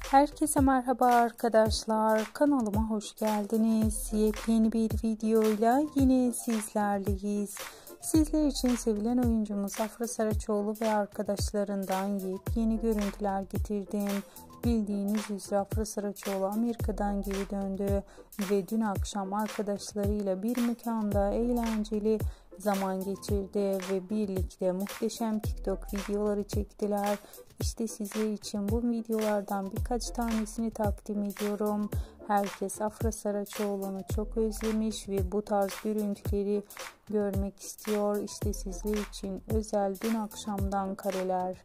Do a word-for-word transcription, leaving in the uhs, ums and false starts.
Herkese merhaba arkadaşlar, kanalıma hoş geldiniz. Yepyeni bir videoyla yine sizlerleyiz. Sizler için sevilen oyuncumuz Afra Saraçoğlu ve arkadaşlarından yepyeni görüntüler getirdim. Bildiğiniz üzere Afra Saraçoğlu Amerika'dan geri döndü ve dün akşam arkadaşlarıyla bir mekanda eğlenceli zaman geçirdi ve birlikte muhteşem TikTok videoları çektiler. İşte sizler için bu videolardan birkaç tanesini takdim ediyorum. Herkes Afra Saraçoğlu'nu çok özlemiş ve bu tarz görüntüleri görmek istiyor. İşte sizler için özel dün akşamdan kareler.